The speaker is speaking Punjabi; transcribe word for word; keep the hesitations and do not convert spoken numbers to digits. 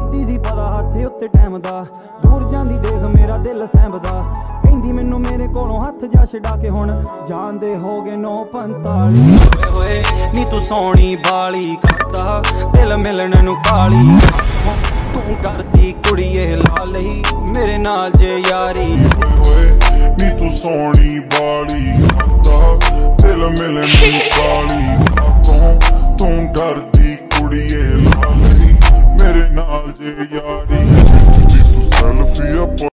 ਕਰਦੀ ਸੀ ਪਤਾ ਹੱਥ ਉੱਤੇ ਟਾਈਮ ਦਾ, ਦੂਰ ਜਾਂਦੀ ਦੇਖ ਮੇਰਾ ਦਿਲ ਸਹਿਬਦਾ। ਕਹਿੰਦੀ ਮੈਨੂੰ ਮੇਰੇ ਕੋਲੋਂ ਹੱਥ ਜਾ ਛਡਾ ਕੇ ਹੁਣ ਜਾਂਦੇ ਹੋ ਗਏ ਨੌ ਪੰਤਾਲੀ। ਹੋਏ ਹੋਏ ਨੀ ਤੂੰ ਸੋਹਣੀ ਬਾਲੀ ਕਰਦਾ ਦਿਲ ਮਿਲਣ ਨੂੰ ਕਾਲੀ, ਤੂੰ ਡਰਦੀ ਕੁੜੀਏ ਲਾ ਲਈ ਮੇਰੇ ਨਾਲ ਜੇ ਯਾਰੀ। ਹੋਏ ਨੀ ਤੂੰ ਸੋਹਣੀ ਬਾਲੀ ਕਰਦਾ ਦਿਲ ਮਿਲਣ ਨੂੰ ਕਾਲੀ, ਤੂੰ ਤੂੰ ਡਰਦੀ ਕੁੜੀਏ ਲਾ ਲਈ ਮੇਰੇ ਨਾਲ ਜੇ ਯਾਰੀ। ਤੂੰ ਸੈਲਫੀ